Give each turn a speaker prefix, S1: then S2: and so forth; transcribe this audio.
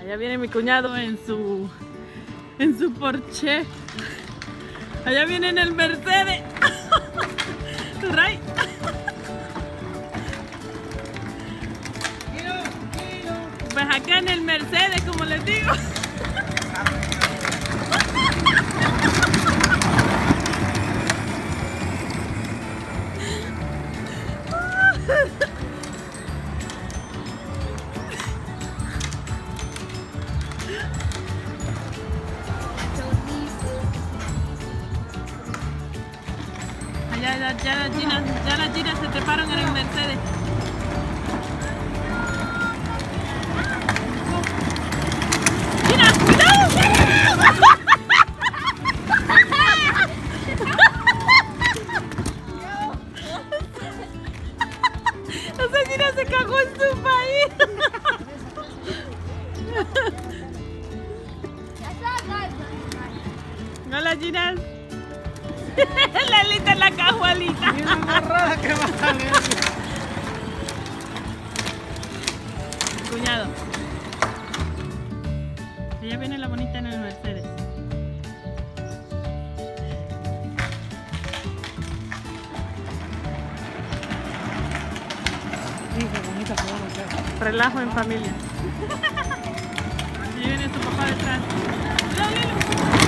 S1: Allá viene mi cuñado en su Porsche. Allá viene en el Mercedes. Ray. Pues acá en el Mercedes, como les digo. Ya las Ginas se treparon en el Mercedes. ¡Gina, cuidado! Esa Gina se cagó en su país. Hola, Ginas. La lita en la cajuelita.
S2: Mira una rara que va a salir.
S1: Cuñado. Ella viene la bonita en el Mercedes.
S2: Sí, qué bonita se va a meter.
S1: Relajo en familia. Y viene su papá detrás. ¡Cuidado, Lilo!